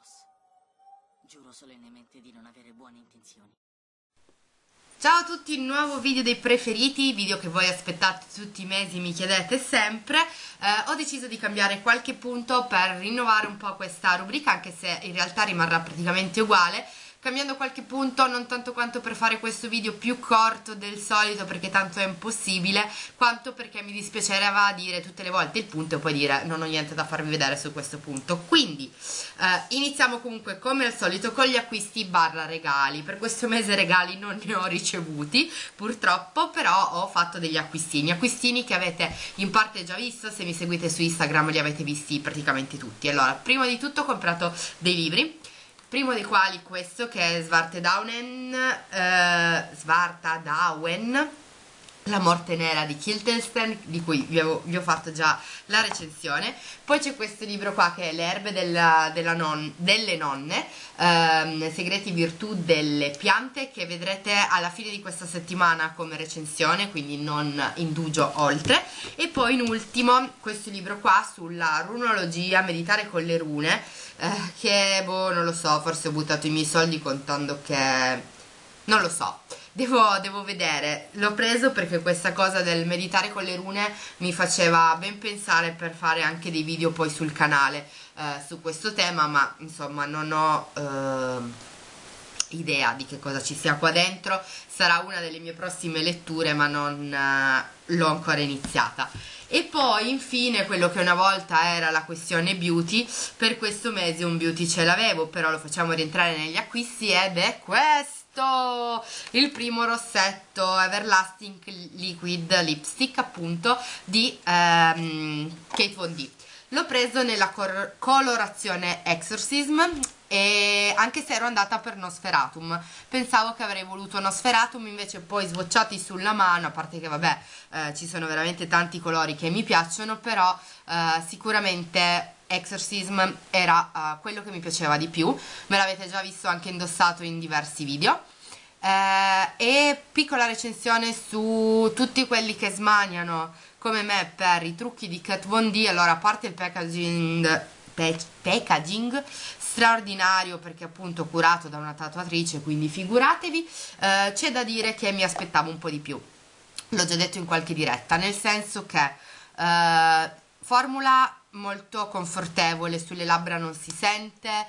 boss. Giuro solennemente di non avere buone intenzioni. Ciao a tutti, nuovo video dei preferiti, video che voi aspettate tutti i mesi, mi chiedete sempre. Ho deciso di cambiare qualche punto per rinnovare un po' questa rubrica, anche se in realtà rimarrà praticamente uguale, cambiando qualche punto, non tanto quanto per fare questo video più corto del solito, perché tanto è impossibile, quanto perché mi dispiaceva dire tutte le volte il punto e poi dire non ho niente da farvi vedere su questo punto. Quindi iniziamo comunque come al solito con gli acquisti barra regali. Per questo mese regali non ne ho ricevuti purtroppo, però ho fatto degli acquistini che avete in parte già visto. Se mi seguite su Instagram li avete visti praticamente tutti. Allora, prima di tutto ho comprato dei libri, primo dei quali questo, che è Svarta Dawen, La morte nera di Kiltenstein, di cui vi ho fatto già la recensione. Poi c'è questo libro qua che è Le erbe delle nonne, segreti virtù delle piante, che vedrete alla fine di questa settimana come recensione, quindi non indugio oltre. E poi in ultimo questo libro qua sulla runologia, meditare con le rune, che boh, non lo so, forse ho buttato i miei soldi contando che... non lo so, devo vedere. L'ho preso perché questa cosa del meditare con le rune mi faceva ben pensare per fare anche dei video poi sul canale su questo tema, ma insomma non ho idea di che cosa ci sia qua dentro. Sarà una delle mie prossime letture, ma non l'ho ancora iniziata. E poi infine quello che una volta era la questione beauty, per questo mese un beauty ce l'avevo, però lo facciamo rientrare negli acquisti, ed è questo, il primo rossetto Everlasting Liquid Lipstick, appunto, di Kate Von D. L'ho preso nella colorazione Exorcism, e anche se ero andata per Nosferatum, pensavo che avrei voluto Nosferatum, invece poi swatchati sulla mano, a parte che vabbè, ci sono veramente tanti colori che mi piacciono, però sicuramente Exorcism era quello che mi piaceva di più. Me l'avete già visto anche indossato in diversi video. E piccola recensione su tutti quelli che smaniano come me per i trucchi di Kat Von D. Allora, a parte il packaging straordinario, perché appunto curato da una tatuatrice, quindi figuratevi, c'è da dire che mi aspettavo un po' di più. L'ho già detto in qualche diretta, nel senso che formula molto confortevole, sulle labbra non si sente,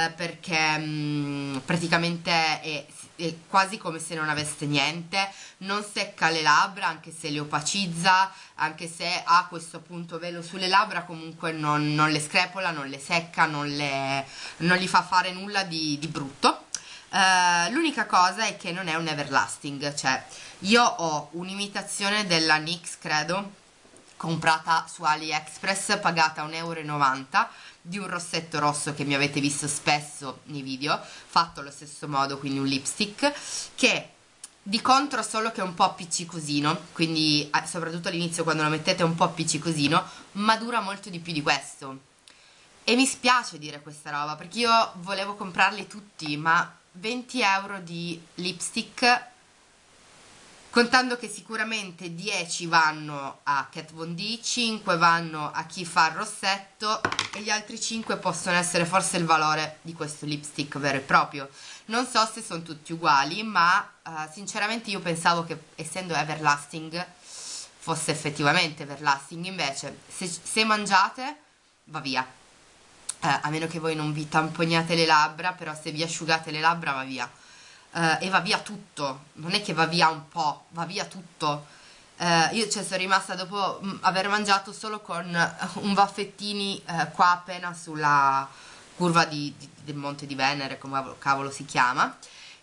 perché praticamente è quasi come se non aveste niente, non secca le labbra anche se le opacizza, anche se ha questo appunto velo sulle labbra, comunque non le screpola, non le secca, non gli fa fare nulla di brutto. L'unica cosa è che non è un everlasting, cioè io ho un'imitazione della NYX, credo, comprata su AliExpress, pagata 1,90 € di un rossetto rosso che mi avete visto spesso nei video, fatto allo stesso modo, quindi un lipstick, che di contro solo che è un po' appiccicosino, quindi soprattutto all'inizio quando lo mettete è un po' appiccicosino, ma dura molto di più di questo. E mi spiace dire questa roba, perché io volevo comprarli tutti, ma 20 € di lipstick, contando che sicuramente 10 vanno a Kat Von D, 5 vanno a chi fa il rossetto, e gli altri 5 possono essere forse il valore di questo lipstick vero e proprio. Non so se sono tutti uguali, ma sinceramente io pensavo che, essendo everlasting, fosse effettivamente everlasting. Invece se mangiate va via, a meno che voi non vi tamponiate le labbra, però se vi asciugate le labbra va via. E va via tutto, non è che va via un po', va via tutto. Io sono rimasta dopo aver mangiato solo con un baffettini qua appena sulla curva del Monte di Venere, come cavolo si chiama,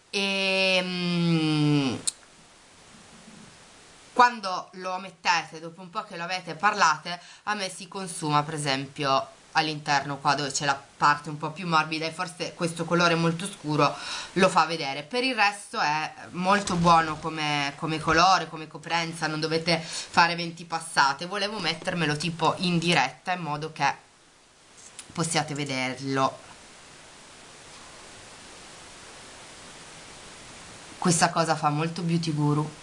e quando lo mettete, dopo un po' che lo avete parlate, a me si consuma, per esempio all'interno qua dove c'è la parte un po' più morbida, e forse questo colore molto scuro lo fa vedere. Per il resto è molto buono come colore, come coprenza, non dovete fare 20 passate. Volevo mettermelo tipo in diretta in modo che possiate vederlo. Questa cosa fa molto Beauty Guru.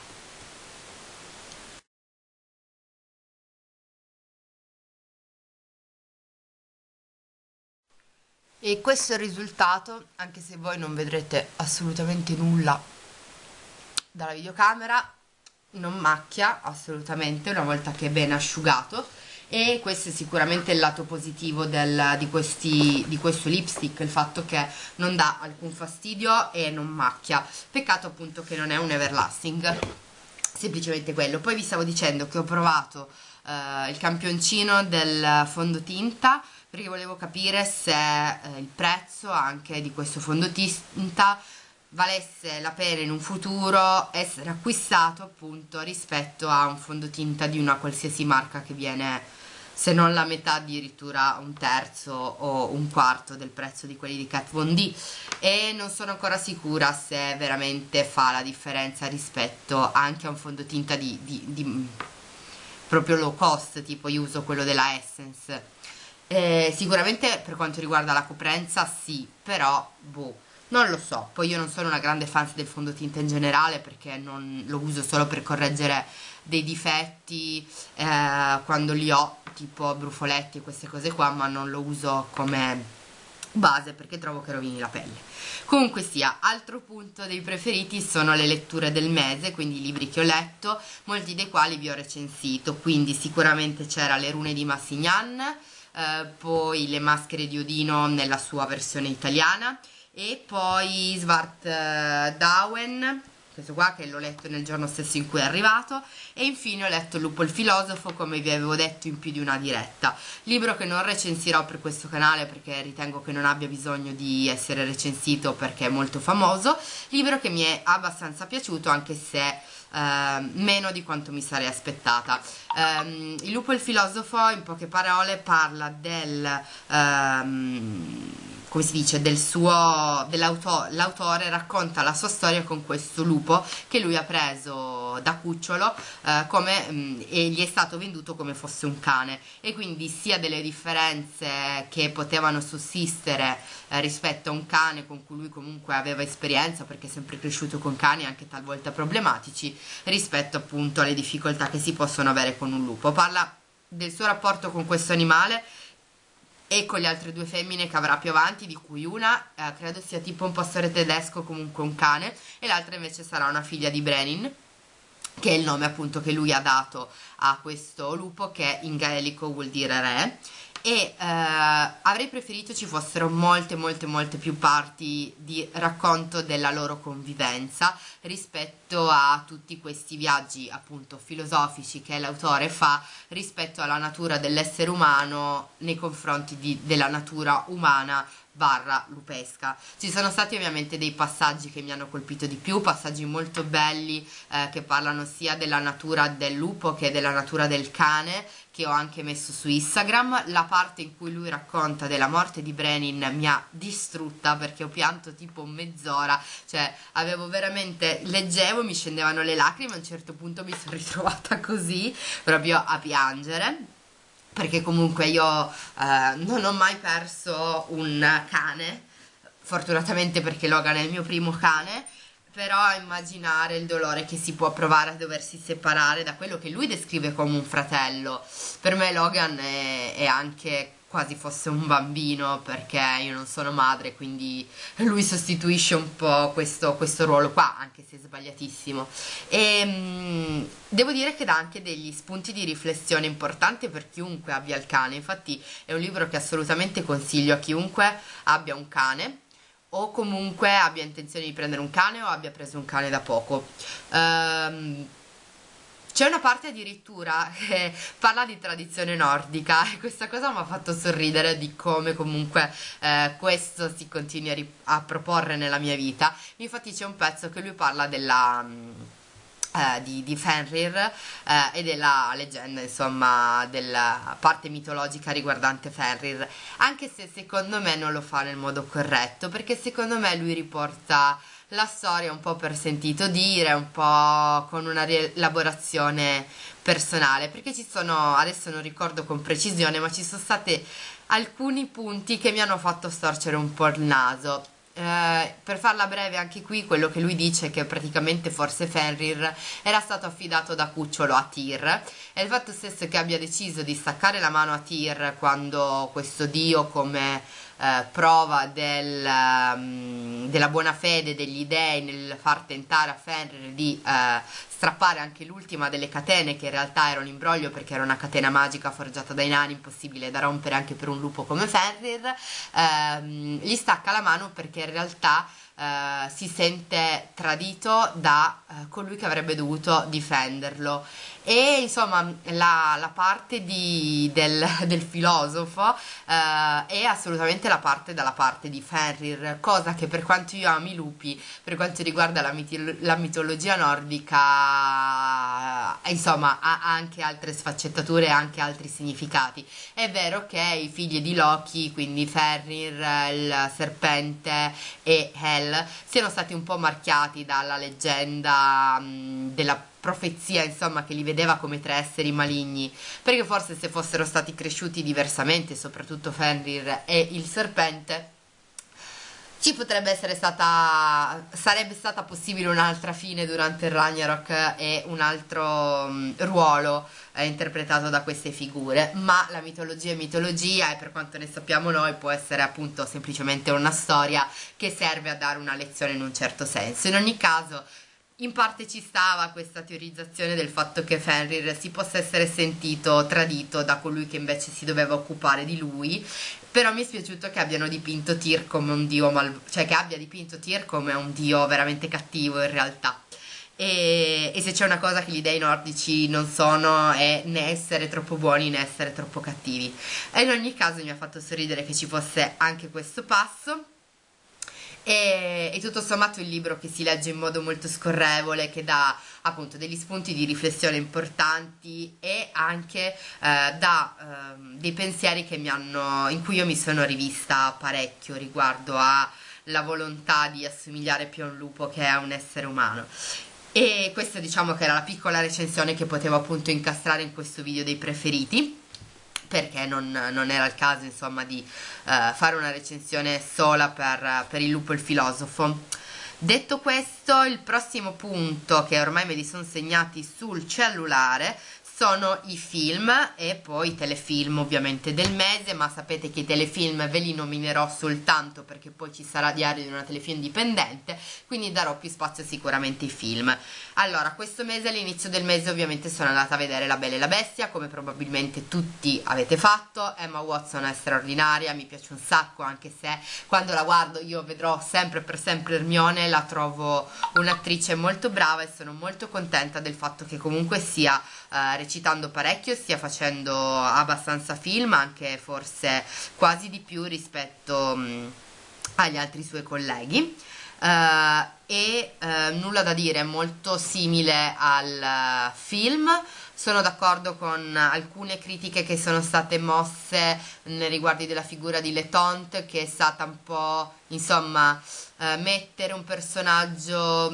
E questo è il risultato, anche se voi non vedrete assolutamente nulla dalla videocamera, non macchia assolutamente una volta che è ben asciugato, e questo è sicuramente il lato positivo di questo lipstick, il fatto che non dà alcun fastidio e non macchia. Peccato appunto che non è un everlasting, semplicemente quello. Poi vi stavo dicendo che ho provato il campioncino del fondotinta, perché volevo capire se il prezzo anche di questo fondotinta valesse la pena in un futuro essere acquistato appunto rispetto a un fondotinta di una qualsiasi marca che viene, se non la metà, addirittura un terzo o un quarto del prezzo di quelli di Kat Von D, e non sono ancora sicura se veramente fa la differenza rispetto anche a un fondotinta di proprio low cost, tipo io uso quello della Essence. Sicuramente per quanto riguarda la coprenza sì, però boh, non lo so. Poi io non sono una grande fan del fondotinta in generale, perché non lo uso solo per correggere dei difetti quando li ho, tipo brufoletti e queste cose qua, ma non lo uso come base perché trovo che rovini la pelle. Comunque sia, altro punto dei preferiti sono le letture del mese, quindi i libri che ho letto, molti dei quali vi ho recensito. Quindi sicuramente c'era Le rune di Massignan, poi Le maschere di Odino nella sua versione italiana, e poi Svart Dawen, questo qua che l'ho letto nel giorno stesso in cui è arrivato, e infine ho letto Lupo il filosofo, come vi avevo detto in più di una diretta, libro che non recensirò per questo canale perché ritengo che non abbia bisogno di essere recensito perché è molto famoso, libro che mi è abbastanza piaciuto anche se meno di quanto mi sarei aspettata. Il Lupo il filosofo, in poche parole, parla del come si dice, l'autore racconta la sua storia con questo lupo che lui ha preso da cucciolo e gli è stato venduto come fosse un cane, e quindi sia delle differenze che potevano sussistere rispetto a un cane con cui lui comunque aveva esperienza perché è sempre cresciuto con cani anche talvolta problematici, rispetto appunto alle difficoltà che si possono avere con un lupo. Parla del suo rapporto con questo animale e con le altre due femmine che avrà più avanti, di cui una credo sia tipo un pastore tedesco, comunque un cane, e l'altra invece sarà una figlia di Brenin, che è il nome appunto che lui ha dato a questo lupo, che in gaelico vuol dire re. E avrei preferito ci fossero molte più parti di racconto della loro convivenza rispetto a tutti questi viaggi appunto filosofici che l'autore fa rispetto alla natura dell'essere umano nei confronti della natura umana barra lupesca. Ci sono stati ovviamente dei passaggi che mi hanno colpito di più, passaggi molto belli che parlano sia della natura del lupo che della natura del cane, che ho anche messo su Instagram. La parte in cui lui racconta della morte di Brenin mi ha distrutta perché ho pianto tipo mezz'ora, cioè avevo veramente, leggevo, mi scendevano le lacrime, a un certo punto mi sono ritrovata così proprio a piangere, perché comunque io non ho mai perso un cane, fortunatamente, perché Logan è il mio primo cane, però immaginare il dolore che si può provare a doversi separare da quello che lui descrive come un fratello. Per me Logan è anche quasi fosse un bambino, perché io non sono madre, quindi lui sostituisce un po' questo ruolo qua, anche se è sbagliatissimo. E devo dire che dà anche degli spunti di riflessione importanti per chiunque abbia il cane. Infatti è un libro che assolutamente consiglio a chiunque abbia un cane, o comunque abbia intenzione di prendere un cane o abbia preso un cane da poco. C'è una parte addirittura che parla di tradizione nordica, e questa cosa mi ha fatto sorridere, di come comunque questo si continui a proporre nella mia vita. Infatti c'è un pezzo che lui parla di Fenrir e della leggenda, insomma, della parte mitologica riguardante Fenrir, anche se secondo me non lo fa nel modo corretto, perché secondo me lui riporta la storia un po' per sentito dire, un po' con una rielaborazione personale, perché ci sono, adesso non ricordo con precisione, ma ci sono stati alcuni punti che mi hanno fatto storcere un po' il naso. Per farla breve, anche qui quello che lui dice è che praticamente forse Fenrir era stato affidato da cucciolo a Tyr, e il fatto stesso che abbia deciso di staccare la mano a Tyr quando questo dio, come prova della buona fede degli dei nel far tentare a Fenrir di strappare anche l'ultima delle catene, che in realtà era un imbroglio perché era una catena magica forgiata dai nani, impossibile da rompere anche per un lupo come Fenrir. Gli stacca la mano perché in realtà si sente tradito da colui che avrebbe dovuto difenderlo. E insomma la parte del filosofo è assolutamente dalla parte di Fenrir, cosa che, per quanto io ami i lupi, per quanto riguarda la mitologia nordica, insomma ha anche altre sfaccettature e anche altri significati. È vero che i figli di Loki, quindi Fenrir, il serpente e Hel, siano stati un po' marchiati dalla leggenda della profezia, insomma, che li vedeva come tre esseri maligni, perché forse se fossero stati cresciuti diversamente, soprattutto Fenrir e il serpente, ci sarebbe stata possibile un'altra fine durante il Ragnarok e un altro ruolo interpretato da queste figure. Ma la mitologia è mitologia, e per quanto ne sappiamo noi può essere appunto semplicemente una storia che serve a dare una lezione in un certo senso. In ogni caso, in parte ci stava questa teorizzazione del fatto che Fenrir si possa essere sentito tradito da colui che invece si doveva occupare di lui, però mi è spiaciuto che abbiano dipinto Tyr come un dio cioè che abbia dipinto Tyr come un dio veramente cattivo in realtà. E se c'è una cosa che gli dei nordici non sono, è né essere troppo buoni né essere troppo cattivi. E in ogni caso mi ha fatto sorridere che ci fosse anche questo passo. E tutto sommato il libro, che si legge in modo molto scorrevole, che dà appunto degli spunti di riflessione importanti e anche dà dei pensieri in cui io mi sono rivista parecchio riguardo alla volontà di assomigliare più a un lupo che a un essere umano. E questa, diciamo, che era la piccola recensione che potevo appunto incastrare in questo video dei preferiti, perché non era il caso, insomma, di fare una recensione sola per il lupo e il filosofo. Detto questo, il prossimo punto, che ormai me li sono segnati sul cellulare, sono i film e poi i telefilm ovviamente del mese, ma sapete che i telefilm ve li nominerò soltanto perché poi ci sarà Diario di una telefilm indipendente, quindi darò più spazio sicuramente ai film. Allora, questo mese, all'inizio del mese, ovviamente sono andata a vedere La Bella e la Bestia, come probabilmente tutti avete fatto. Emma Watson è straordinaria, mi piace un sacco, anche se quando la guardo io vedrò sempre per sempre Hermione, la trovo un'attrice molto brava e sono molto contenta del fatto che comunque stia recitando parecchio, stia facendo abbastanza film, anche forse quasi di più rispetto agli altri suoi colleghi. Nulla da dire, molto simile al film. Sono d'accordo con alcune critiche che sono state mosse nei riguardi della figura di Letont, che è stata un po', insomma, mettere un personaggio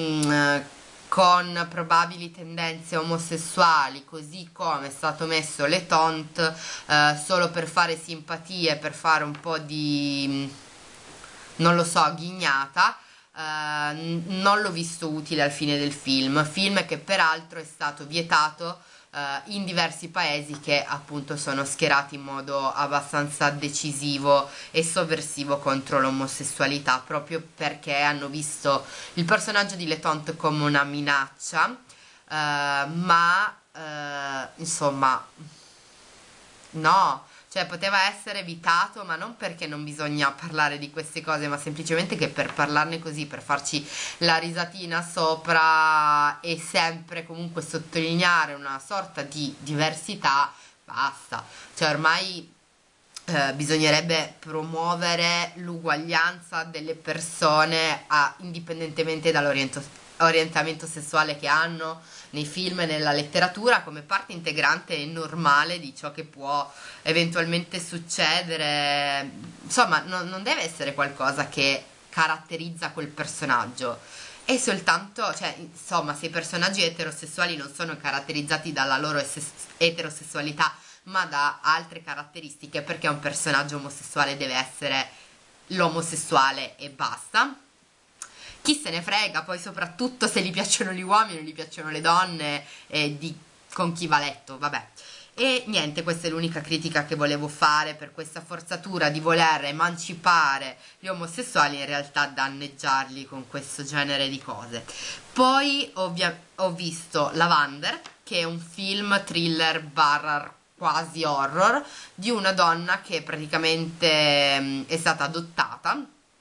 con probabili tendenze omosessuali, così come è stato messo Letont, solo per fare simpatie, per fare un po' di, non lo so, ghignata. Non l'ho visto utile al fine del film che peraltro è stato vietato in diversi paesi che appunto sono schierati in modo abbastanza decisivo e sovversivo contro l'omosessualità, proprio perché hanno visto il personaggio di Letont come una minaccia, insomma, no, cioè poteva essere evitato, ma non perché non bisogna parlare di queste cose, ma semplicemente che per parlarne così, per farci la risatina sopra e sempre comunque sottolineare una sorta di diversità, basta. Cioè ormai bisognerebbe promuovere l'uguaglianza delle persone indipendentemente dall'orientamento sessuale che hanno, nei film e nella letteratura, come parte integrante e normale di ciò che può eventualmente succedere. Insomma, non deve essere qualcosa che caratterizza quel personaggio, è soltanto, cioè, insomma, se i personaggi eterosessuali non sono caratterizzati dalla loro eterosessualità, ma da altre caratteristiche, perché un personaggio omosessuale deve essere l'omosessuale e basta. Chi se ne frega, poi soprattutto se gli piacciono gli uomini o gli piacciono le donne, con chi va a letto, vabbè. E niente, questa è l'unica critica che volevo fare per questa forzatura di voler emancipare gli omosessuali, in realtà danneggiarli con questo genere di cose. Poi ho visto Lavander, che è un film thriller barra quasi horror di una donna che praticamente è stata adottata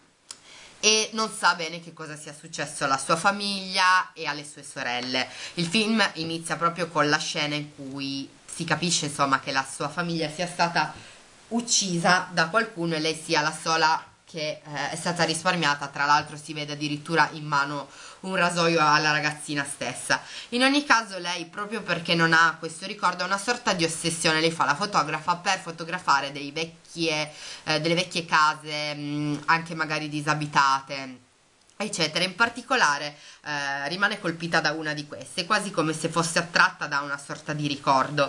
e non sa bene che cosa sia successo alla sua famiglia e alle sue sorelle. Il film inizia proprio con la scena in cui si capisce insomma che la sua famiglia sia stata uccisa da qualcuno e lei sia la sola che è stata risparmiata. Tra l'altro si vede addirittura in mano un rasoio alla ragazzina stessa. In ogni caso lei, proprio perché non ha questo ricordo, ha una sorta di ossessione. Lei fa la fotografa per fotografare delle vecchie case, anche magari disabitate, eccetera. In particolare rimane colpita da una di queste, quasi come se fosse attratta da una sorta di ricordo.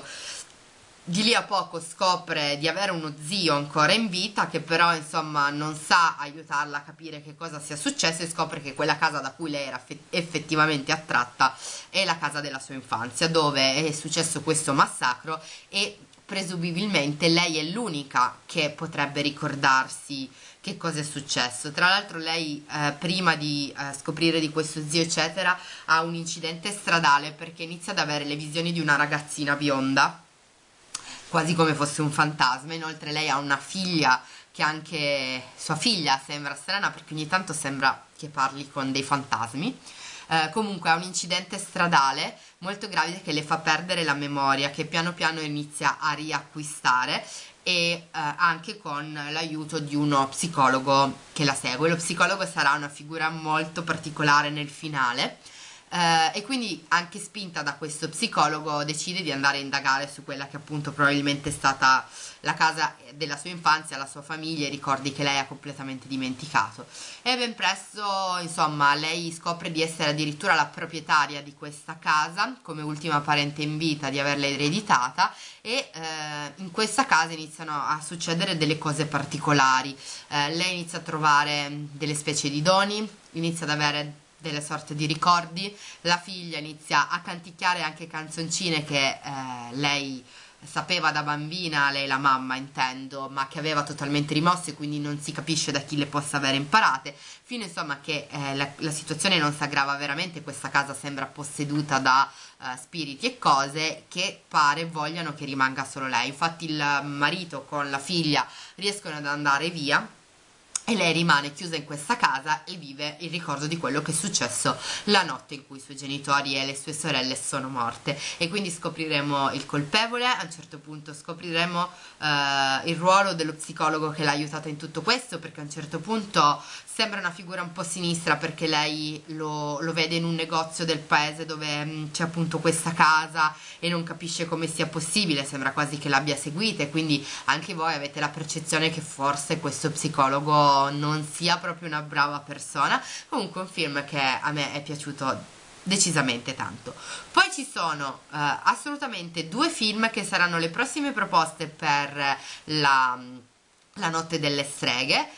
Di lì a poco scopre di avere uno zio ancora in vita che però insomma non sa aiutarla a capire che cosa sia successo, e scopre che quella casa da cui lei era effettivamente attratta è la casa della sua infanzia, dove è successo questo massacro, e presumibilmente lei è l'unica che potrebbe ricordarsi che cosa è successo. Tra l'altro lei prima di scoprire di questo zio eccetera ha un incidente stradale perché inizia ad avere le visioni di una ragazzina bionda, quasi come fosse un fantasma. Inoltre lei ha una figlia che anche sua figlia sembra strana perché ogni tanto sembra che parli con dei fantasmi. Comunque ha un incidente stradale molto grave che le fa perdere la memoria, che piano piano inizia a riacquistare, e anche con l'aiuto di uno psicologo che la segue. Lo psicologo sarà una figura molto particolare nel finale. E quindi, anche spinta da questo psicologo, decide di andare a indagare su quella che appunto probabilmente è stata la casa della sua infanzia, la sua famiglia, e ricordi che lei ha completamente dimenticato. E ben presto insomma lei scopre di essere addirittura la proprietaria di questa casa, come ultima parente in vita, di averla ereditata, e in questa casa iniziano a succedere delle cose particolari. Lei inizia a trovare delle specie di doni, inizia ad avere delle sorte di ricordi, la figlia inizia a canticchiare anche canzoncine che lei sapeva da bambina, lei la mamma intendo, ma che aveva totalmente rimosso, e quindi non si capisce da chi le possa avere imparate, fino insomma che la situazione non si aggrava veramente. Questa casa sembra posseduta da spiriti e cose che pare vogliano che rimanga solo lei. Infatti il marito con la figlia riescono ad andare via e lei rimane chiusa in questa casa e vive il ricordo di quello che è successo la notte in cui i suoi genitori e le sue sorelle sono morte. E quindi scopriremo il colpevole, a un certo punto scopriremo il ruolo dello psicologo che l'ha aiutata in tutto questo, perché a un certo punto sembra una figura un po' sinistra, perché lei lo vede in un negozio del paese dove c'è appunto questa casa e non capisce come sia possibile, sembra quasi che l'abbia seguita, e quindi anche voi avete la percezione che forse questo psicologo non sia proprio una brava persona. Comunque un film che a me è piaciuto decisamente tanto. Poi ci sono assolutamente due film che saranno le prossime proposte per la notte delle streghe,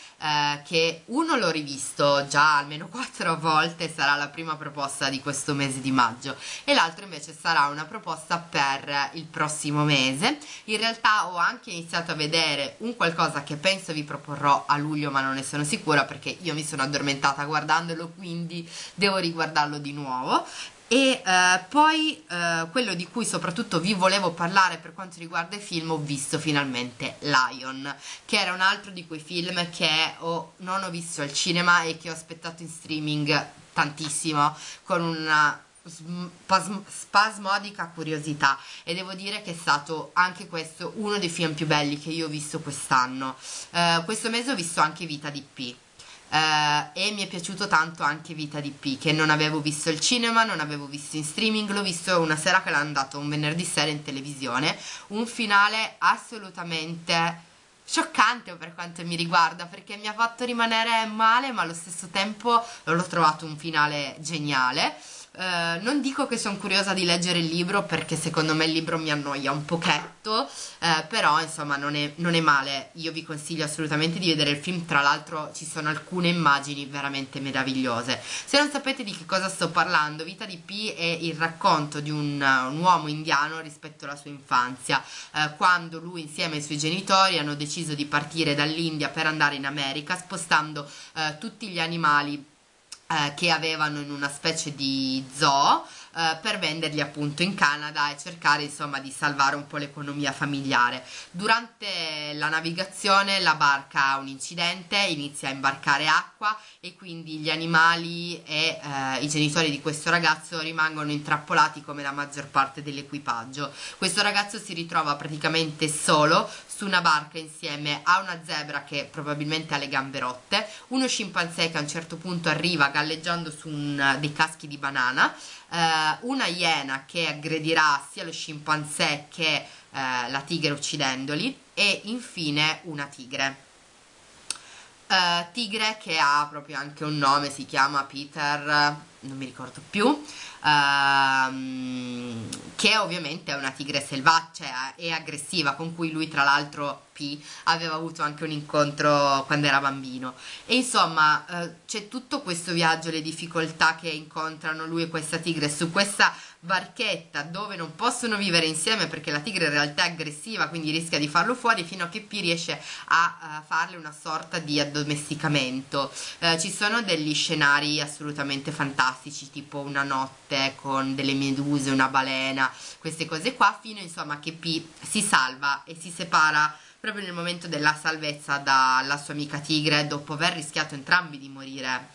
che uno l'ho rivisto già almeno 4 volte, sarà la prima proposta di questo mese di maggio, e l'altro invece sarà una proposta per il prossimo mese. In realtà ho anche iniziato a vedere un qualcosa che penso vi proporrò a luglio, ma non ne sono sicura perché io mi sono addormentata guardandolo, quindi devo riguardarlo di nuovo. E poi quello di cui soprattutto vi volevo parlare per quanto riguarda i film, ho visto finalmente Lion, che era un altro di quei film che non ho visto al cinema e che ho aspettato in streaming tantissimo, con una spasmodica curiosità, e devo dire che è stato anche questo uno dei film più belli che io ho visto quest'anno. Questo mese ho visto anche Vita di P. E mi è piaciuto tanto anche Vita di P, che non avevo visto al cinema, non avevo visto in streaming, l'ho visto una sera che l'ha andato un venerdì sera in televisione. Un finale assolutamente scioccante per quanto mi riguarda, perché mi ha fatto rimanere male, ma allo stesso tempo l'ho trovato un finale geniale. Non dico che sono curiosa di leggere il libro perché secondo me il libro mi annoia un pochetto, però insomma non è male. Io vi consiglio assolutamente di vedere il film, tra l'altro ci sono alcune immagini veramente meravigliose. Se non sapete di che cosa sto parlando, Vita di Pi è il racconto di un uomo indiano rispetto alla sua infanzia, quando lui insieme ai suoi genitori hanno deciso di partire dall'India per andare in America, spostando tutti gli animali che avevano in una specie di zoo, per venderli appunto in Canada e cercare insomma di salvare un po' l'economia familiare. Durante la navigazione la barca ha un incidente, inizia a imbarcare acqua e quindi gli animali e i genitori di questo ragazzo rimangono intrappolati come la maggior parte dell'equipaggio. Questo ragazzo si ritrova praticamente solo su una barca insieme a una zebra che probabilmente ha le gambe rotte, uno scimpanzé che a un certo punto arriva galleggiando su dei caschi di banana, una iena che aggredirà sia lo scimpanzé che la tigre uccidendoli, e infine una tigre. Tigre che ha proprio anche un nome, si chiama Peter, non mi ricordo più, che ovviamente è una tigre selvaggia e aggressiva, con cui lui tra l'altro P aveva avuto anche un incontro quando era bambino. E insomma c'è tutto questo viaggio, le difficoltà che incontrano lui e questa tigre su questa barchetta dove non possono vivere insieme perché la tigre in realtà è aggressiva, quindi rischia di farlo fuori, fino a che P riesce a farle una sorta di addomesticamento. Ci sono degli scenari assolutamente fantastici, tipo una notte con delle meduse, una balena, queste cose qua, fino insomma che P si salva e si separa proprio nel momento della salvezza dalla sua amica tigre, dopo aver rischiato entrambi di morire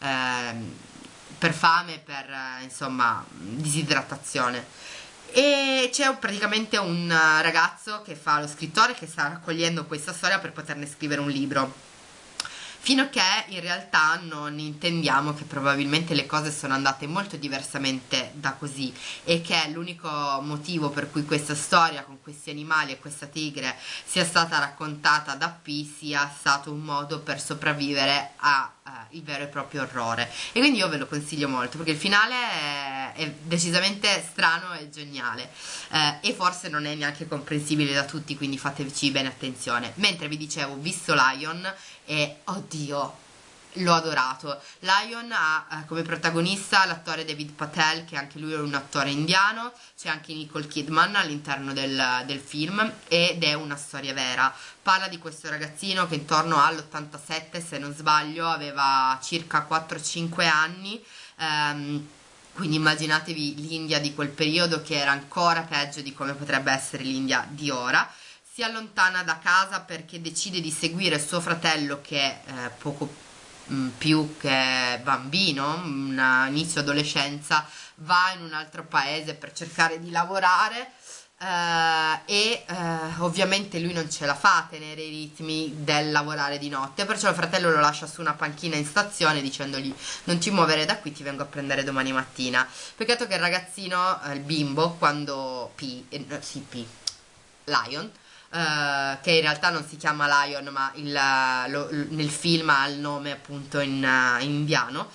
per fame, per insomma disidratazione. E c'è praticamente un ragazzo che fa lo scrittore, che sta raccogliendo questa storia per poterne scrivere un libro, fino a che in realtà non intendiamo che probabilmente le cose sono andate molto diversamente da così, e che l'unico motivo per cui questa storia con questi animali e questa tigre sia stata raccontata da P sia stato un modo per sopravvivere a il vero e proprio orrore. E quindi io ve lo consiglio molto perché il finale è decisamente strano e geniale, e forse non è neanche comprensibile da tutti, quindi fateci bene attenzione. Mentre vi dicevo, ho visto Lion e oddio, l'ho adorato. Lion ha come protagonista l'attore David Patel, che anche lui è un attore indiano. C'è anche Nicole Kidman all'interno del film, ed è una storia vera. Parla di questo ragazzino che intorno all'87, se non sbaglio, aveva circa 4-5 anni, quindi immaginatevi l'India di quel periodo, che era ancora peggio di come potrebbe essere l'India di ora. Si allontana da casa perché decide di seguire suo fratello, che è poco più che bambino, inizio adolescenza, va in un altro paese per cercare di lavorare, ovviamente lui non ce la fa a tenere i ritmi del lavorare di notte, perciò il fratello lo lascia su una panchina in stazione dicendogli: non ti muovere da qui, ti vengo a prendere domani mattina. Peccato che il ragazzino, il bimbo, quando Lion, che in realtà non si chiama Lion, ma nel film ha il nome appunto in indiano,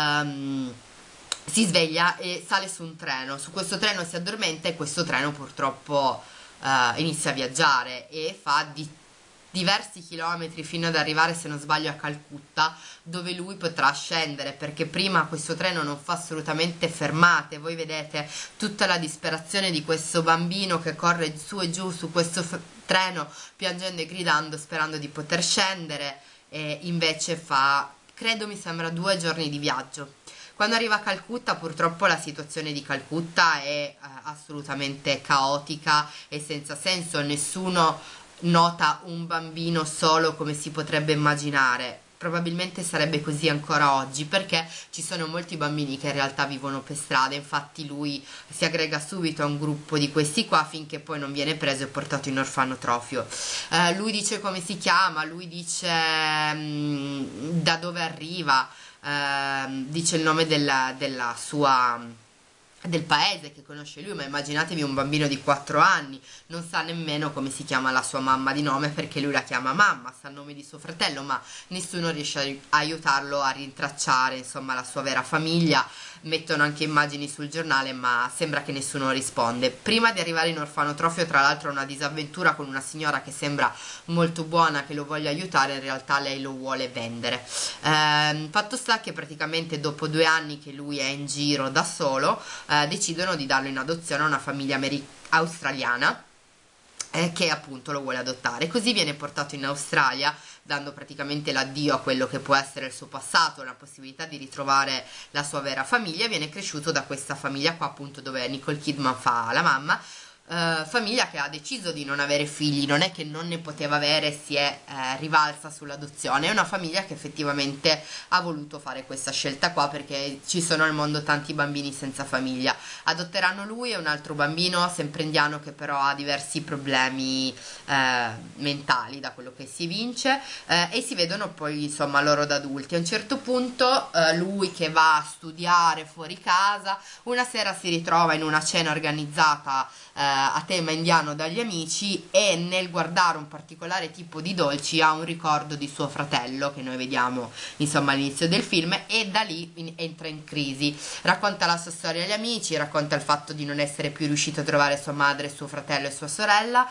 si sveglia e sale su un treno. Su questo treno si addormenta, e questo treno purtroppo inizia a viaggiare e fa diversi chilometri fino ad arrivare, se non sbaglio, a Calcutta, dove lui potrà scendere, perché prima questo treno non fa assolutamente fermate. Voi vedete tutta la disperazione di questo bambino che corre su e giù su questo treno, piangendo e gridando, sperando di poter scendere, e invece fa, credo, mi sembra 2 giorni di viaggio. Quando arriva a Calcutta, purtroppo la situazione di Calcutta è assolutamente caotica e senza senso. Nessuno nota un bambino solo come si potrebbe immaginare. Probabilmente sarebbe così ancora oggi, perché ci sono molti bambini che in realtà vivono per strada. Infatti lui si aggrega subito a un gruppo di questi qua, finché poi non viene preso e portato in orfanotrofio. Lui dice come si chiama, lui dice da dove arriva, dice il nome della sua del paese che conosce lui, ma immaginatevi un bambino di 4 anni, non sa nemmeno come si chiama la sua mamma di nome, perché lui la chiama mamma, sa il nome di suo fratello, ma nessuno riesce a aiutarlo a rintracciare, insomma, la sua vera famiglia. Mettono anche immagini sul giornale, ma sembra che nessuno risponde. Prima di arrivare in orfanotrofio, tra l'altro, ha una disavventura con una signora che sembra molto buona, che lo voglia aiutare, in realtà lei lo vuole vendere. Fatto sta che praticamente dopo 2 anni che lui è in giro da solo, decidono di darlo in adozione a una famiglia australiana, che appunto lo vuole adottare. Così viene portato in Australia, dando praticamente l'addio a quello che può essere il suo passato, la possibilità di ritrovare la sua vera famiglia. Viene cresciuto da questa famiglia qua, appunto, dove Nicole Kidman fa la mamma. Famiglia che ha deciso di non avere figli, non è che non ne poteva avere, si è rivalsa sull'adozione. È una famiglia che effettivamente ha voluto fare questa scelta qua, perché ci sono al mondo tanti bambini senza famiglia. Adotteranno lui e un altro bambino sempre indiano, che però ha diversi problemi mentali, da quello che si evince, e si vedono poi, insomma, loro da adulti. A un certo punto lui, che va a studiare fuori casa, una sera si ritrova in una cena organizzata a tema indiano dagli amici, e nel guardare un particolare tipo di dolci ha un ricordo di suo fratello, che noi vediamo, insomma, all'inizio del film, e da lì entra in crisi. Racconta la sua storia agli amici, racconta il fatto di non essere più riuscito a trovare sua madre, suo fratello e sua sorella,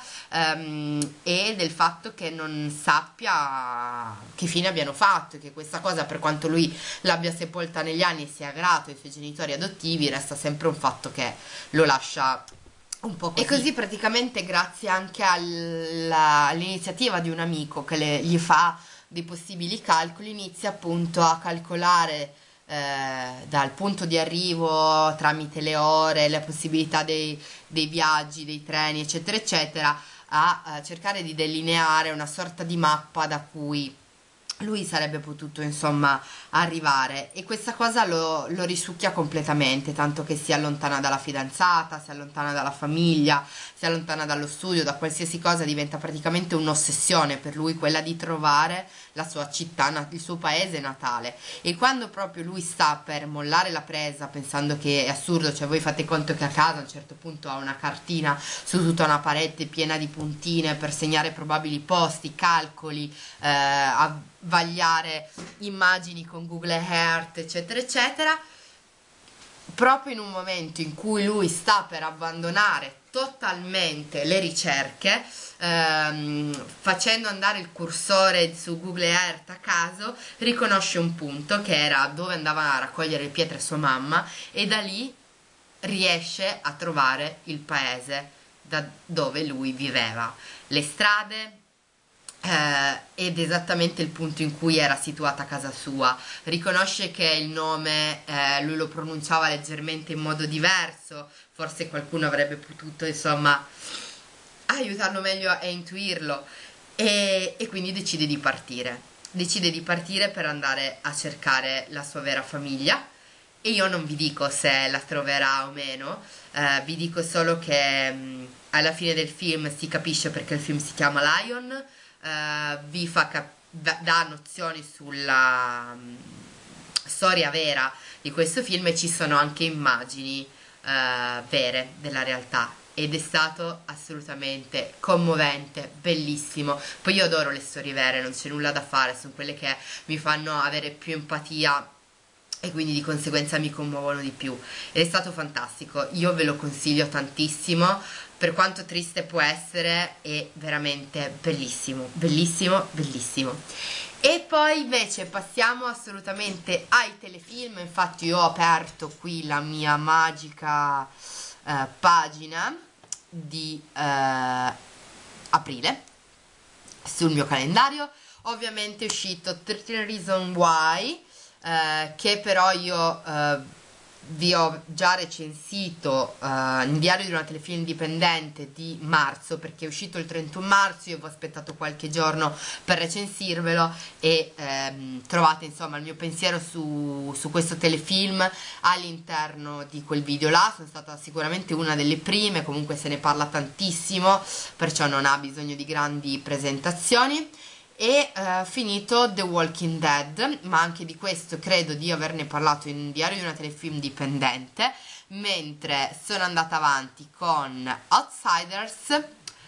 e del fatto che non sappia che fine abbiano fatto, e che questa cosa, per quanto lui l'abbia sepolta negli anni e sia grato ai suoi genitori adottivi, resta sempre un fatto che lo lascia un po' così. E così praticamente, grazie anche all'iniziativa di un amico che gli fa dei possibili calcoli, inizia appunto a calcolare dal punto di arrivo, tramite le ore, le possibilità dei viaggi, dei treni, eccetera eccetera, a cercare di delineare una sorta di mappa da cui lui sarebbe potuto, insomma, arrivare. E questa cosa lo risucchia completamente, tanto che si allontana dalla fidanzata, si allontana dalla famiglia, si allontana dallo studio, da qualsiasi cosa. Diventa praticamente un'ossessione per lui quella di trovare la sua città, il suo paese natale. E quando proprio lui sta per mollare la presa, pensando che è assurdo, cioè voi fate conto che a casa a un certo punto ha una cartina su tutta una parete piena di puntine per segnare probabili posti, calcoli, vagliare immagini con Google Earth, eccetera eccetera. Proprio in un momento in cui lui sta per abbandonare totalmente le ricerche, facendo andare il cursore su Google Earth a caso, riconosce un punto che era dove andava a raccogliere le pietre sua mamma, e da lì riesce a trovare il paese da dove lui viveva, le strade, ed esattamente il punto in cui era situata casa sua. Riconosce che il nome lui lo pronunciava leggermente in modo diverso, forse qualcuno avrebbe potuto, insomma, aiutarlo meglio a intuirlo, e quindi decide di partire per andare a cercare la sua vera famiglia. E io non vi dico se la troverà o meno, vi dico solo che alla fine del film si capisce perché il film si chiama Lion. Vi dà nozioni sulla storia vera di questo film, e ci sono anche immagini vere della realtà, ed è stato assolutamente commovente, bellissimo. Poi io adoro le storie vere, non c'è nulla da fare, sono quelle che mi fanno avere più empatia e quindi di conseguenza mi commuovono di più, ed è stato fantastico. Io ve lo consiglio tantissimo, per quanto triste può essere, è veramente bellissimo, bellissimo, bellissimo. E poi invece passiamo assolutamente ai telefilm. Infatti io ho aperto qui la mia magica pagina di aprile sul mio calendario. Ovviamente è uscito 13 Reasons Why, che però io vi ho già recensito in Diario di una telefilm indipendente di marzo, perché è uscito il 31 marzo, io vi ho aspettato qualche giorno per recensirvelo, e trovate, insomma, il mio pensiero su questo telefilm all'interno di quel video là. Sono stata sicuramente una delle prime, comunque se ne parla tantissimo, perciò non ha bisogno di grandi presentazioni. e finito The Walking Dead, ma anche di questo credo di averne parlato in Diario di una telefilm dipendente, mentre sono andata avanti con Outsiders,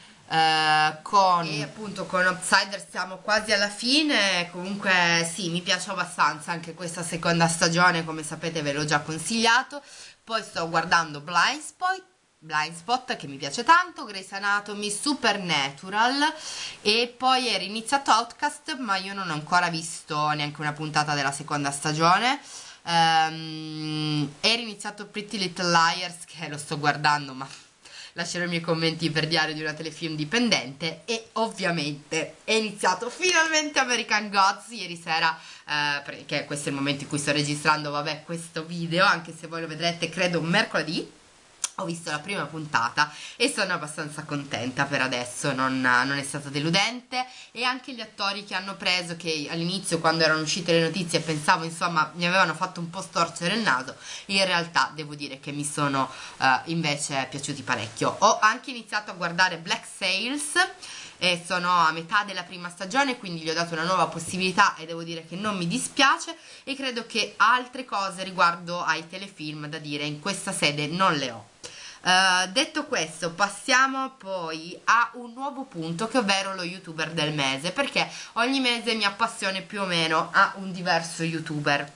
e appunto con Outsiders siamo quasi alla fine. Comunque sì, mi piace abbastanza anche questa seconda stagione, come sapete ve l'ho già consigliato. Poi sto guardando Blind Spot che mi piace tanto, Grey's Anatomy, Supernatural, e poi era iniziato Outcast, ma io non ho ancora visto neanche una puntata della seconda stagione. Era iniziato Pretty Little Liars, che lo sto guardando, ma lascerò i miei commenti per Diario di una telefilm dipendente. E ovviamente è iniziato finalmente American Gods ieri sera, perché questo è il momento in cui sto registrando, vabbè, questo video, anche se voi lo vedrete credo mercoledì. Ho visto la prima puntata e sono abbastanza contenta per adesso, non è stato deludente, e anche gli attori che hanno preso, che all'inizio quando erano uscite le notizie pensavo insomma mi avevano fatto un po' storcere il naso, in realtà devo dire che mi sono invece piaciuti parecchio. Ho anche iniziato a guardare Black Sails e sono a metà della prima stagione, quindi gli ho dato una nuova possibilità e devo dire che non mi dispiace, e credo che altre cose riguardo ai telefilm da dire in questa sede non le ho. Detto questo, passiamo poi a un nuovo punto, che ovvero lo youtuber del mese, perché ogni mese mi appassione più o meno a un diverso youtuber,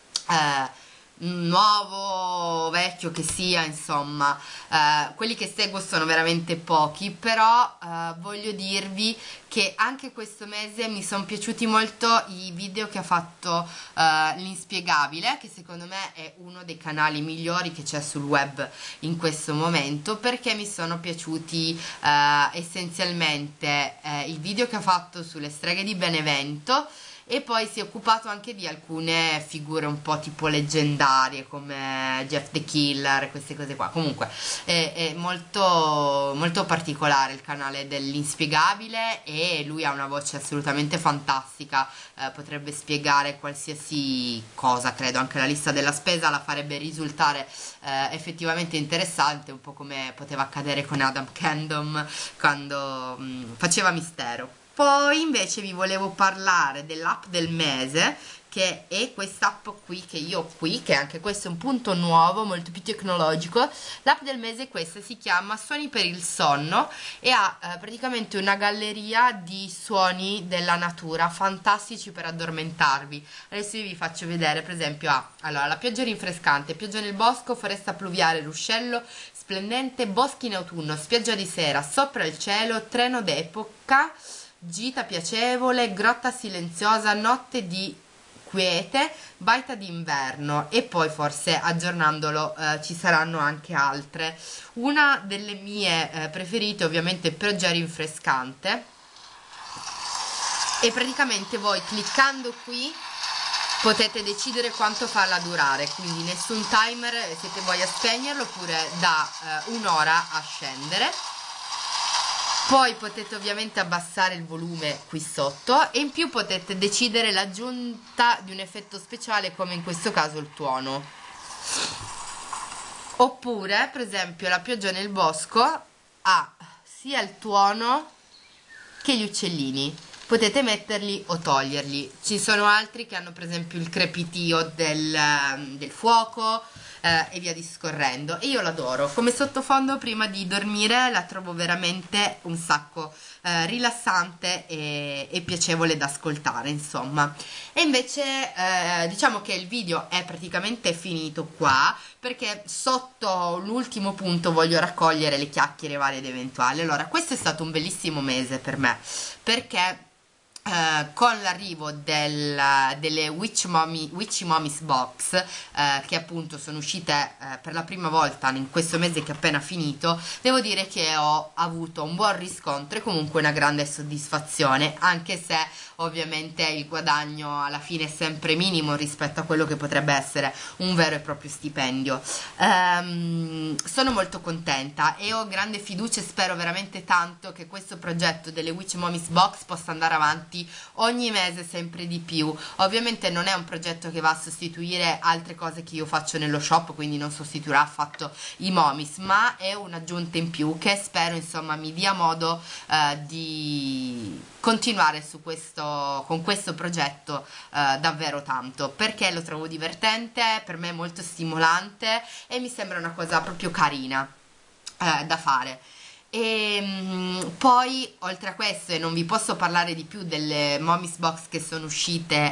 nuovo, vecchio che sia, insomma. Quelli che seguo sono veramente pochi, però voglio dirvi che anche questo mese mi sono piaciuti molto i video che ha fatto l'Inspiegabile, che secondo me è uno dei canali migliori che c'è sul web in questo momento, perché mi sono piaciuti essenzialmente il video che ha fatto sulle streghe di Benevento, e poi si è occupato anche di alcune figure un po' tipo leggendarie come Jeff the Killer, queste cose qua. Comunque è molto, molto particolare il canale dell'Inspiegabile, e lui ha una voce assolutamente fantastica, potrebbe spiegare qualsiasi cosa, credo anche la lista della spesa la farebbe risultare effettivamente interessante, un po' come poteva accadere con Adam Candom quando faceva Mistero. Poi invece vi volevo parlare dell'app del mese, che è quest'app qui che io ho qui, che anche questo è un punto nuovo, molto più tecnologico. L'app del mese è questa, si chiama Suoni per il sonno, e ha praticamente una galleria di suoni della natura fantastici per addormentarvi. Adesso io vi faccio vedere, per esempio, allora, la pioggia rinfrescante, pioggia nel bosco, foresta pluviale, ruscello splendente, boschi in autunno, spiaggia di sera, sopra il cielo, treno d'epoca, gita piacevole, grotta silenziosa, notte di quiete, baita d'inverno, e poi forse aggiornandolo ci saranno anche altre. Una delle mie preferite ovviamente pioggia rinfrescante, e praticamente voi cliccando qui potete decidere quanto farla durare, quindi nessun timer, siete voi a spegnerlo, oppure da un'ora a scendere. Poi potete ovviamente abbassare il volume qui sotto, e in più potete decidere l'aggiunta di un effetto speciale, come in questo caso il tuono. Oppure, per esempio, la pioggia nel bosco ha sia il tuono che gli uccellini. Potete metterli o toglierli. Ci sono altri che hanno per esempio il crepitio del fuoco, e via discorrendo, e io l'adoro come sottofondo prima di dormire, la trovo veramente un sacco rilassante e piacevole da ascoltare, insomma. E invece diciamo che il video è praticamente finito qua, perché sotto l'ultimo punto voglio raccogliere le chiacchiere varie ed eventuali. Allora, questo è stato un bellissimo mese per me, perché con l'arrivo delle Witchy Mommies Box, che appunto sono uscite per la prima volta in questo mese che è appena finito, devo dire che ho avuto un buon riscontro e comunque una grande soddisfazione, anche se ovviamente il guadagno alla fine è sempre minimo rispetto a quello che potrebbe essere un vero e proprio stipendio. Sono molto contenta e ho grande fiducia, e spero veramente tanto che questo progetto delle Witchy Mommies Box possa andare avanti tanti, ogni mese sempre di più. Ovviamente non è un progetto che va a sostituire altre cose che io faccio nello shop, quindi non sostituirà affatto i Momis, ma è un'aggiunta in più che spero insomma mi dia modo di continuare con questo progetto davvero tanto, perché lo trovo divertente, per me è molto stimolante e mi sembra una cosa proprio carina da fare. E poi oltre a questo, e non vi posso parlare di più delle Momis Box che sono uscite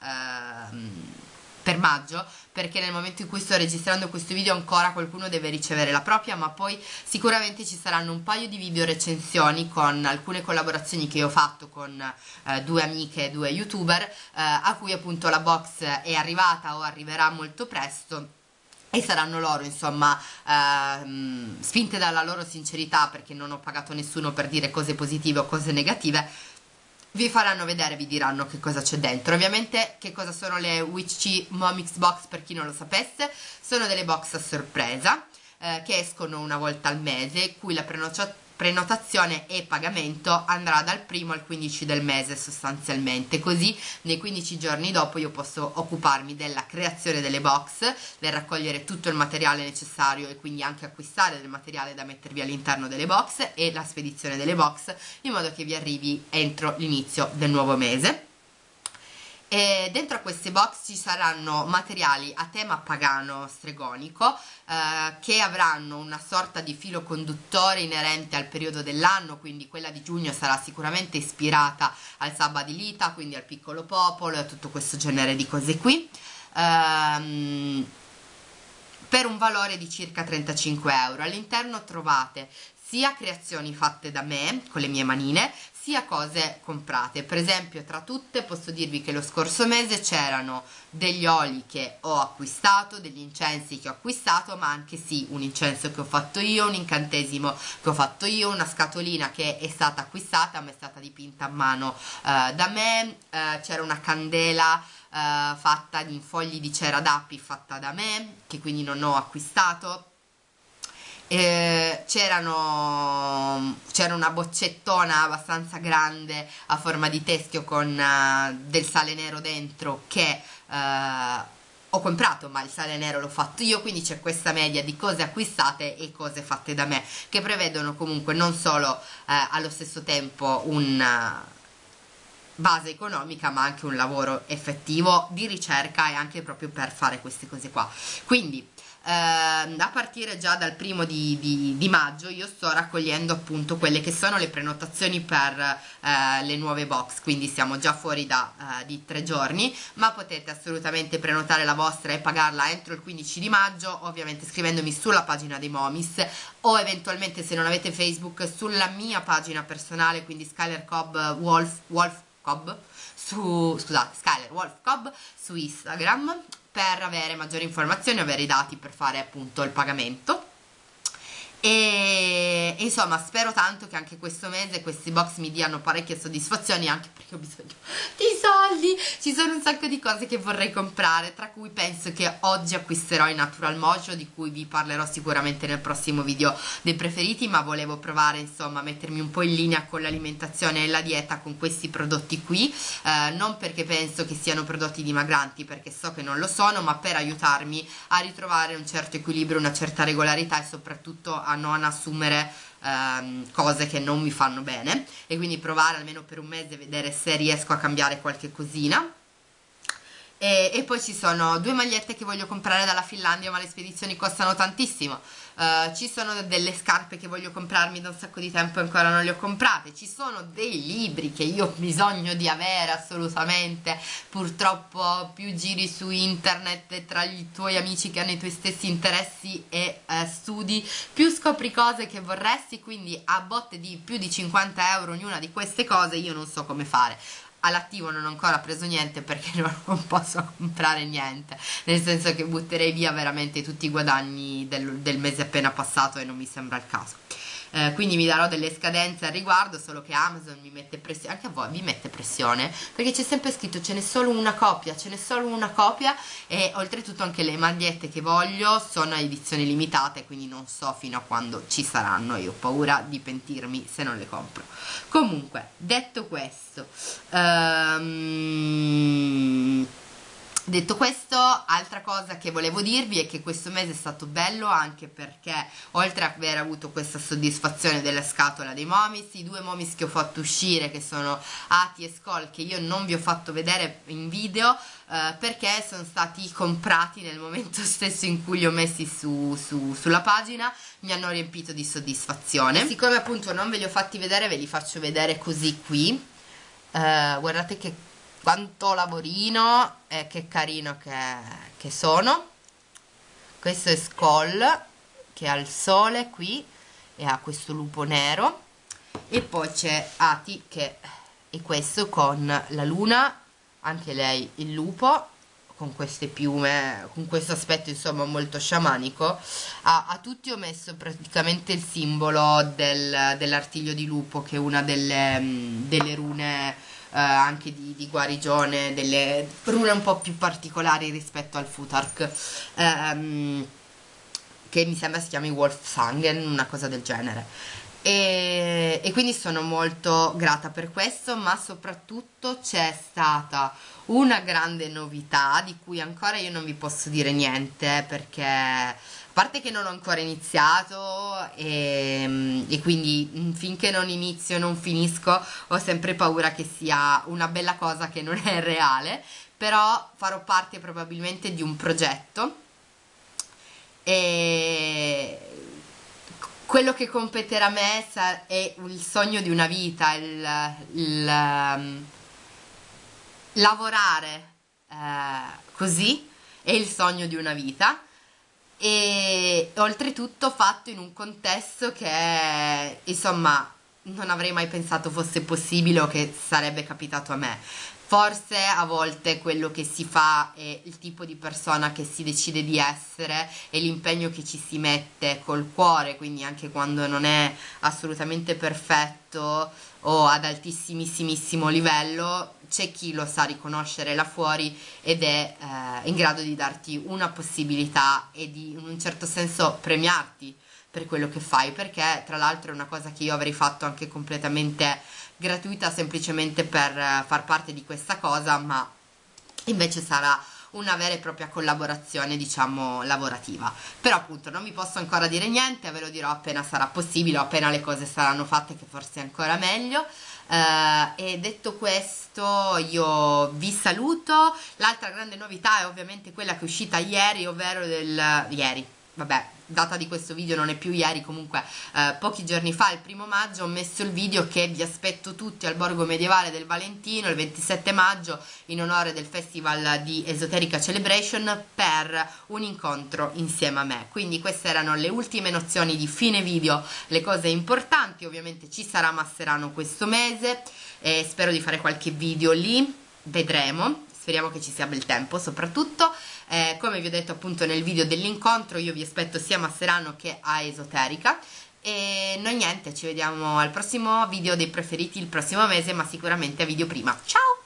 per maggio, perché nel momento in cui sto registrando questo video ancora qualcuno deve ricevere la propria, ma poi sicuramente ci saranno un paio di video recensioni con alcune collaborazioni che ho fatto con due amiche e due youtuber, a cui appunto la box è arrivata o arriverà molto presto, e saranno loro insomma spinte dalla loro sincerità, perché non ho pagato nessuno per dire cose positive o cose negative, vi faranno vedere, vi diranno che cosa c'è dentro. Ovviamente che cosa sono le Witchy Momix Box, per chi non lo sapesse, sono delle box a sorpresa che escono una volta al mese, cui la prenotazione e pagamento andrà dal 1° al 15 del mese sostanzialmente, così nei 15 giorni dopo io posso occuparmi della creazione delle box, del raccogliere tutto il materiale necessario e quindi anche acquistare del materiale da mettervi all'interno delle box e la spedizione delle box, in modo che vi arrivi entro l'inizio del nuovo mese. E dentro a queste box ci saranno materiali a tema pagano stregonico, che avranno una sorta di filo conduttore inerente al periodo dell'anno, quindi quella di giugno sarà sicuramente ispirata al Sabba di Lita, quindi al piccolo popolo e a tutto questo genere di cose qui, per un valore di circa 35 euro. All'interno trovate sia creazioni fatte da me con le mie manine, sia cose comprate. Per esempio, tra tutte posso dirvi che lo scorso mese c'erano degli oli che ho acquistato, degli incensi che ho acquistato, ma anche sì un incenso che ho fatto io, un incantesimo che ho fatto io, una scatolina che è stata acquistata ma è stata dipinta a mano da me, c'era una candela fatta in fogli di cera d'api fatta da me, che quindi non ho acquistato. C'era una boccettona abbastanza grande a forma di teschio con del sale nero dentro che ho comprato, ma il sale nero l'ho fatto io, quindi c'è questa media di cose acquistate e cose fatte da me, che prevedono comunque non solo allo stesso tempo una base economica, ma anche un lavoro effettivo di ricerca e anche proprio per fare queste cose qua. Quindi a partire già dal 1° di maggio io sto raccogliendo appunto quelle che sono le prenotazioni per le nuove box, quindi siamo già fuori di 3 giorni, ma potete assolutamente prenotare la vostra e pagarla entro il 15 di maggio, ovviamente scrivendomi sulla pagina dei Momis, o eventualmente, se non avete Facebook, sulla mia pagina personale, quindi Skyler Cobb Wolf Cobb scusate, Skyler Wolf Cobb su Instagram, per avere maggiori informazioni, avere i dati per fare appunto il pagamento. E insomma spero tanto che anche questo mese questi box mi diano parecchie soddisfazioni, anche perché ho bisogno di soldi. Ci sono un sacco di cose che vorrei comprare, tra cui penso che oggi acquisterò i Natural Mojo, di cui vi parlerò sicuramente nel prossimo video dei preferiti, ma volevo provare insomma a mettermi un po' in linea con l'alimentazione e la dieta con questi prodotti qui, non perché penso che siano prodotti dimagranti, perché so che non lo sono, ma per aiutarmi a ritrovare un certo equilibrio, una certa regolarità e soprattutto a non assumere cose che non mi fanno bene, e quindi provare almeno per un mese, vedere se riesco a cambiare qualche cosina. E poi ci sono 2 magliette che voglio comprare dalla Finlandia, ma le spedizioni costano tantissimo. Ci sono delle scarpe che voglio comprarmi da un sacco di tempo e ancora non le ho comprate. Ci sono dei libri che io ho bisogno di avere assolutamente. Purtroppo più giri su internet e tra i tuoi amici che hanno i tuoi stessi interessi e studi, più scopri cose che vorresti, quindi a botte di più di 50 euro ognuna di queste cose io non so come fare. All'attivo non ho ancora preso niente perché non posso comprare niente, nel senso che butterei via veramente tutti i guadagni del mese appena passato e non mi sembra il caso. quindi mi darò delle scadenze al riguardo, solo che Amazon mi mette pressione, anche a voi vi mette pressione, perché c'è sempre scritto ce n'è solo una copia, ce n'è solo una copia, e oltretutto anche le magliette che voglio sono a edizione limitata, quindi non so fino a quando ci saranno e ho paura di pentirmi se non le compro. Comunque, detto questo, altra cosa che volevo dirvi è che questo mese è stato bello anche perché, oltre ad aver avuto questa soddisfazione della scatola dei Momis, i due Momis che ho fatto uscire, che sono Ati e Skull, che io non vi ho fatto vedere in video perché sono stati comprati nel momento stesso in cui li ho messi sulla pagina, mi hanno riempito di soddisfazione. E siccome appunto non ve li ho fatti vedere, ve li faccio vedere così qui. Guardate che quanto lavorino e che carino che sono. Questo è Skull, che ha il sole qui e ha questo lupo nero, e poi c'è Ati che è questo con la luna, anche lei il lupo, con queste piume, con questo aspetto insomma molto sciamanico. A tutti ho messo praticamente il simbolo dell'artiglio di lupo, che è una delle rune anche di guarigione, delle rune un po' più particolari rispetto al Futhark, che mi sembra si chiami Wolfsangen, una cosa del genere. E quindi sono molto grata per questo, ma soprattutto c'è stata una grande novità di cui ancora io non vi posso dire niente, perché a parte che non ho ancora iniziato e quindi finché non inizio e non finisco ho sempre paura che sia una bella cosa che non è reale, però farò parte probabilmente di un progetto e quello che competerà a me è il sogno di una vita, lavorare così è il sogno di una vita, e oltretutto fatto in un contesto che insomma non avrei mai pensato fosse possibile o che sarebbe capitato a me. Forse a volte quello che si fa è il tipo di persona che si decide di essere e l'impegno che ci si mette col cuore, quindi anche quando non è assolutamente perfetto o ad altissimissimissimo livello, c'è chi lo sa riconoscere là fuori ed è in grado di darti una possibilità e di in un certo senso premiarti per quello che fai, perché tra l'altro è una cosa che io avrei fatto anche completamente gratuita semplicemente per far parte di questa cosa, ma invece sarà una vera e propria collaborazione, diciamo, lavorativa. Però appunto non vi posso ancora dire niente, ve lo dirò appena sarà possibile o appena le cose saranno fatte, che forse è ancora meglio. E detto questo io vi saluto. L'altra grande novità è ovviamente quella che è uscita ieri, ovvero vabbè, data di questo video non è più ieri, comunque pochi giorni fa, il 1° maggio, ho messo il video che vi aspetto tutti al Borgo Medievale del Valentino il 27 maggio in onore del festival di Esoterica Celebration, per un incontro insieme a me. Quindi queste erano le ultime nozioni di fine video, le cose importanti. Ovviamente ci sarà Masserano questo mese e spero di fare qualche video lì, vedremo, speriamo che ci sia bel tempo soprattutto. Come vi ho detto appunto nel video dell'incontro, io vi aspetto sia a Masserano che a Esoterica, e noi niente, ci vediamo al prossimo video dei preferiti il prossimo mese, ma sicuramente a video prima. Ciao!